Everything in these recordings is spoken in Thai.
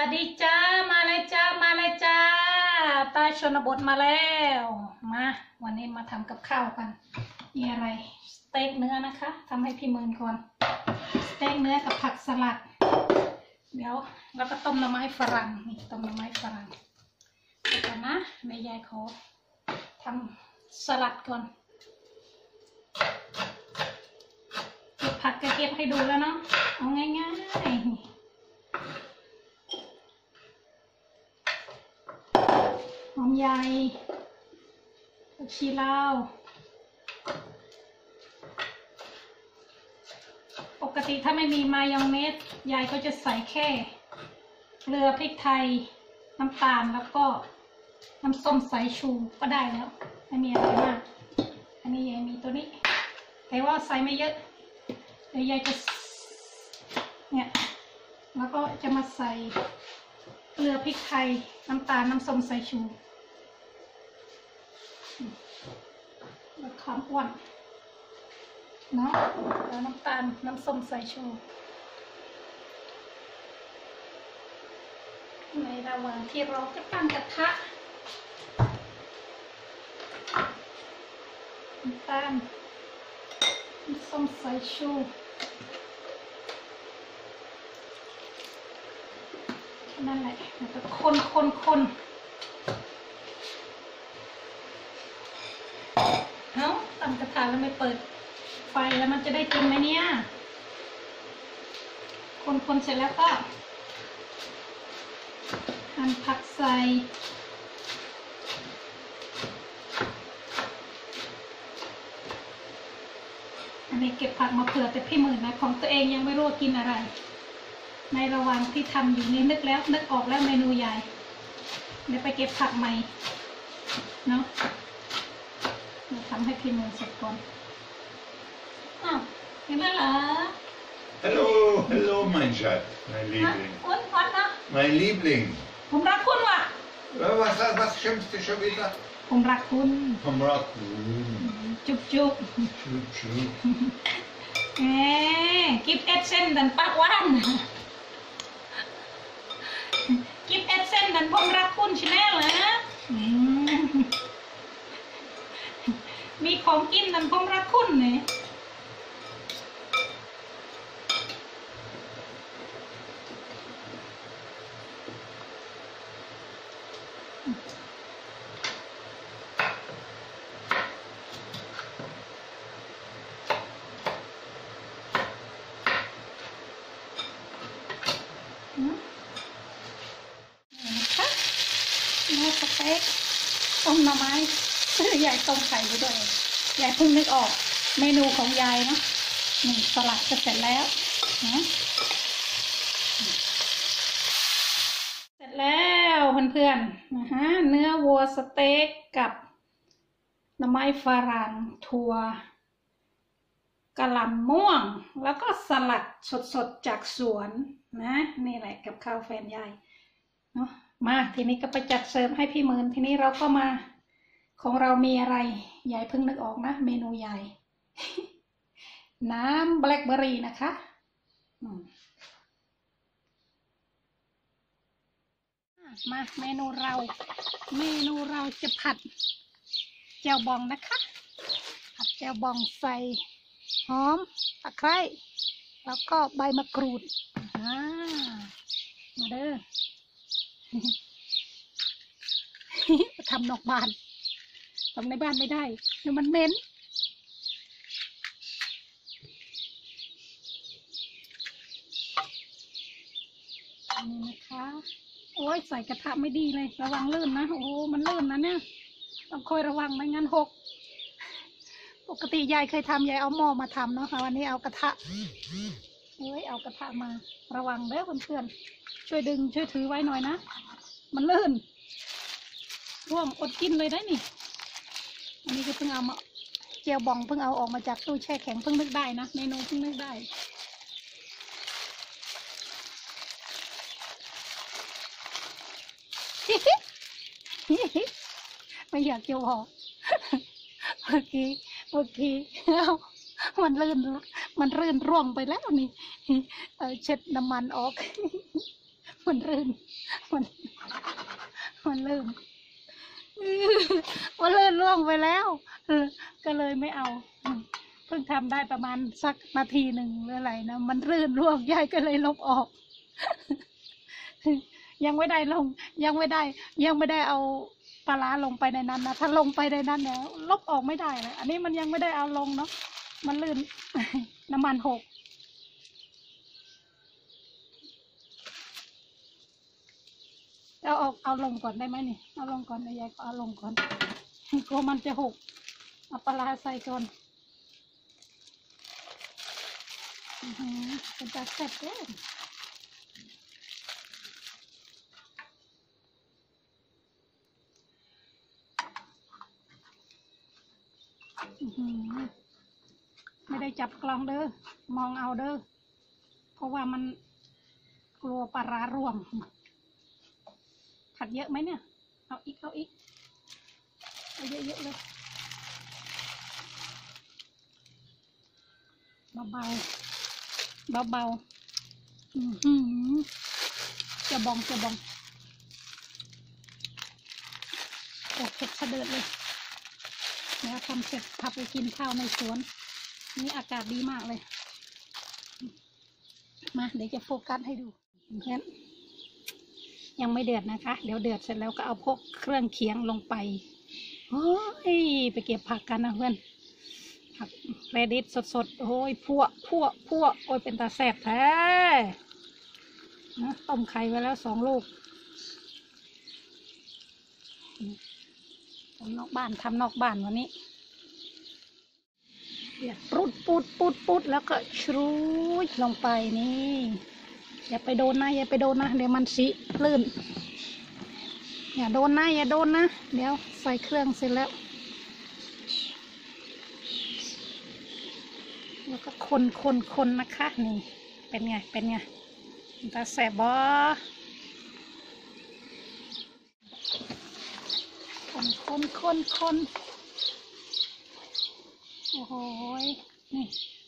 สดีจ้ามาเลยจ้ามาเลยจ้าตาชนบทมาแล้วมาวันนี้มาทำกับข้าวกันมีอะไรสเต็กเนื้อนะคะทำให้พี่เมินก่อนสเต็กเนื้อกับผักสลัดเดี๋ยวแล้วก็ต้มหน่อไม้ฝรั่งนี่ต้มหน่อไม้ฝรั่งเดี๋ยวนะแม่ยายขอทำสลัดก่อนเก็บผักเก็บให้ดูแล้วเนาะเอาง่ายๆหอมใหญ่ผักชีลาวปกติถ้าไม่มีมายองเนสยายก็จะใส่แค่เกลือพริกไทยน้ำตาลแล้วก็น้ำส้มสายชูก็ได้แล้วไม่มีอะไรมากอันนี้ยายมีตัวนี้แต่ว่าใส่ไม่เยอะเดี๋ยวยายจะเนี่ยแล้วก็จะมาใส่เกลือพริกไทยน้ำตาลน้ำส้มสายชูแล้วความอ้วนเนาะแล้วน้ำตาลน้ำส้มสายชูในระหว่างที่เราก็ตั้งกระทะน้ำตาลน้ำส้มสายชูแค่นั้นแหละแล้วก็คนเอ้าตั้งกระทะแล้วไม่เปิดไฟแล้วมันจะได้กินไหมเนี่ยคนเสร็จแล้วก็หั่นผักใส่อันนี้เก็บผักมาเผื่อแต่พี่หมื่นนะของตัวเองยังไม่รู้กินอะไรในระหว่างที่ทำอยู่นี่นึกออกแล้วเมนูใหญ่เดี๋ยวไปเก็บผักใหม่เนาะทำให้พี่หมื่นเสร็จก่อนอ้าวเห็นไหมล่ะ Hello mein Schatz, mein Liebling. คุณพอดนะ Mein Liebling. ผมรักคุณว่ะ Was schimpfst du schon wieder? ผมรักคุณ Vom Raccoon. จุ๊บ Tschüss. กิฟเอสเซนดันปากหวานกิฟเอสเซนดันผมรักคุณชแนลนะมีของกินดันผมรักคุณเนี่ยเนื้อสเต็กต้มหน่อไม้ยายต้มไข่ไปด้วยยายเพิ่งนึกออกเมนูของยายเนาะนี่สลัดจะเสร็จแล้วนะเสร็จแล้วเพื่อนๆนะฮะเนื้อวัวสเต็กกับหน่อไม้ฝรั่งถั่วกะหล่ำม่วงแล้วก็สลัดสดๆจากสวนนะนี่แหละกับข้าวแฟนยายเนาะมาทีนี้ก็ไปจัดเสิร์ฟให้พี่หมื่นทีนี้เราก็มาของเรามีอะไรยายเพิ่งนึกออกนะเมนูใหญ่ น้ำแบล็คเบอร์รี่นะคะมาเมนูเราจะผัดแจ่วบองนะคะผัดแจ่วบองใส่หอมตะไคร้แล้วก็ใบมะกรูดมาเด้อ ทำนอกบ้านทำในบ้านไม่ได้เดี๋ยวมันเหม็นนี่นะคะโอ้ยใส่กระทะไม่ดีเลยระวังลื่นนะโอ้มันลื่นนะเนี่ยต้องคอยระวังไม่งั้นหกปกติยายเคยทำยายเอาหม้อมาทำเนาะวันนี้เอากระทะเอากระทะมาระวังเด้อเพื่อนๆช่วยดึงช่วยถือไว้หน่อยนะมันลื่นร่วงอดกินเลยได้นี่อันนี้ก็เพิ่งเอามาเจียวบองเพิ่งเอาออกมาจากตู้แช่แข็งเพิ่งนึกได้นะเมนูเพิ่งนึกได้ไม่อยากจะบอกเมื่อกี้มันลื่นร่วงไปแล้วนี่เช็ดน้ำมันออกมันรื่นมันมันลื่นมันลื่นล่วงไปแล้วก็เลยไม่เอาเพิ่งทำได้ประมาณสักนาทีหนึ่งหรืออะไรนะมันรื่นล่วงยายก็เลยลบออก ยังไม่ได้ลงยังไม่ได้เอาปลาร้าลงไปในนั้นนะถ้าลงไปในนั้นเนี่ยลบออกไม่ได้เลยอันนี้มันยังไม่ได้เอาลงเนาะมันลื่น น้ำมันหกเอาลงก่อนได้ไหมนี่เอาลงก่อนนะยายก็เอาลงก่อนกลัวมันจะหกเอาปลาร้าใส่ก่อนเป็นตาแซ่บเด้อไม่ได้จับกล้องเด้อมองเอาเด้อเพราะว่ามันกลัวปลาร้าร่วงผัดเยอะไหมเนี่ยเอาอีกเอาเยอะๆเลยเบาจะบองโอ้เผ็ดสะเดิดเลยแล้วทำเสร็จพาไปกินข้าวในสวนนี่อากาศดีมากเลยมาเดี๋ยวจะโฟกัสให้ดูเพื่อนยังไม่เดือดนะคะเดี๋ยวเดือดเสร็จแล้วก็เอาพวกเครื่องเคียงลงไปโอ้ยไปเก็บผักกันนะเพื่อนผักเรดิสสดๆโอ้ยพวกโอ้ยเป็นตาแซ่บแท้นะต้มไข่ไว้แล้ว2 ลูกทำนอกบ้านวันนี้เดี๋ยวปุดแล้วก็ชรุยลงไปนี่อย่าไปโดนนะเดี๋ยวมันสิลื่นอย่าโดนนะเดี๋ยวใส่เครื่องเสร็จแล้วก็คนนะคะนี่เป็นไงตาแสบบ่คนโอ้โหนี่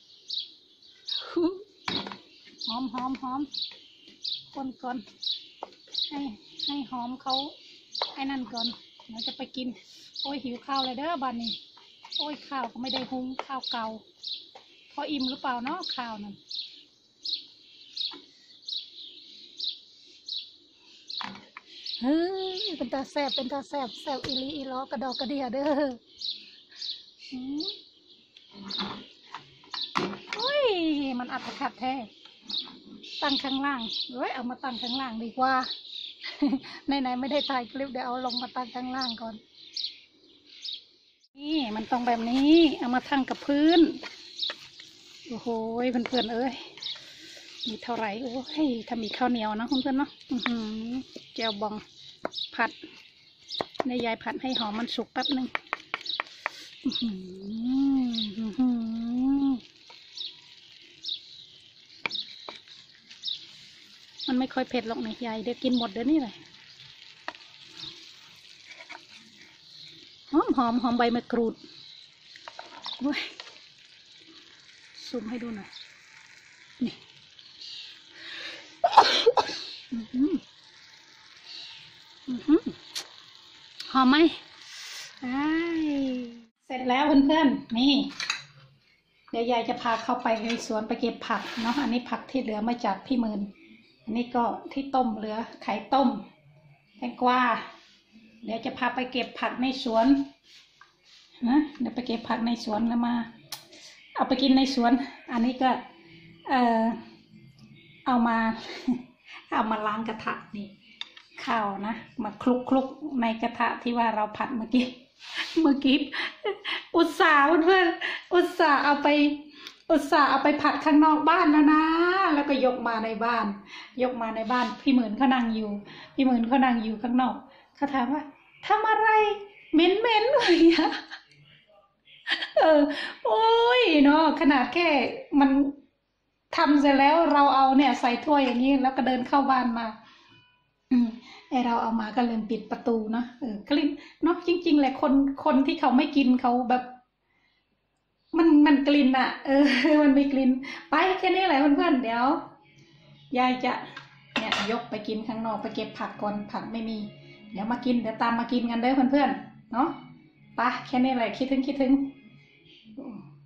หอมคนก่อนให้หอมเขาให้นั่นก่อนเราจะไปกินโอ้ยหิวข้าวเลยเด้อบ้านนี้โอ้ยข้าวก็ไม่ได้หุงข้าวเก่าพออิ่มหรือเปล่าเนาะข้าวนั่นเฮ้ยเป็นตาแซ่บอีลีอีล้อกระดอกกระเดียเด้อเฮ้ยมันอัดขัดแท้ตั้งข้างล่างเฮ้ยเอามาตั้งข้างล่างดีกว่าไหนไม่ได้ถ่ายคลิปเดี๋ยวเอาลงมาตั้งข้างล่างก่อนนี่มันต้องแบบนี้เอามาตั้งกับพื้นโอ้โหเพื่อนเอ้ยมีเท่าไหร่โอ้ยถ้ามีข้าวเหนียวนะเพื่อนเนาะแจ่วบองผัดในยายผัดให้หอมมันสุกแป๊บนึงมันไม่ค่อยเผ็ดหรอกนะยายเดี๋ยวกินหมดเดี๋ยวนี้เลยหอมใบมะกรูดซูมให้ดูหน่อยนี่หอมไหมเสร็จแล้วเพื่อนๆนี่เดี๋ยวยายจะพาเข้าไปในสวนไปเก็บผักเนาะอันนี้ผักที่เหลือมาจากพี่หมื่นอันนี้ก็ที่ต้มเหลือไข่ต้มแตงกวาเดี๋ยวจะพาไปเก็บผักในสวนนะเดี๋ยวไปเก็บผักในสวนแล้วมาเอาไปกินในสวนอันนี้ก็เอามาล้างกระทะนี่ข้าวนะมาคลุกในกระทะที่ว่าเราผัดเมื่อกี้อุตส่าห์เพื่อนอุตส่าห์เอาไปผัดข้างนอกบ้านแล้วนะแล้วก็ยกมาในบ้านพี่หมื่นเขานั่งอยู่ข้างนอกเขาถามว่าทำอะไรเหม็นเลยอะโอ้ยเนาะขนาดแค่มันทำเสร็จแล้วเราเอาเนี่ยใส่ถ้วยอย่างนี้แล้วก็เดินเข้าบ้านมาไอเราเอามาก็เลยปิดประตูเนาะกลิ่นเนาะจริงๆแหละคนที่เขาไม่กินเขาแบบมันกลิ่นอ่ะมันไม่กลิ่นไปแค่นี้แหละเพื่อนๆเดี๋ยวยายจะเนี่ยยกไปกินข้างนอกไปเก็บผักก่อนผักไม่มีเดี๋ยวมากินเดี๋ยวตามมากินกันเด้อเพื่อนๆเนาะไปแค่นี้แหละคิดถึง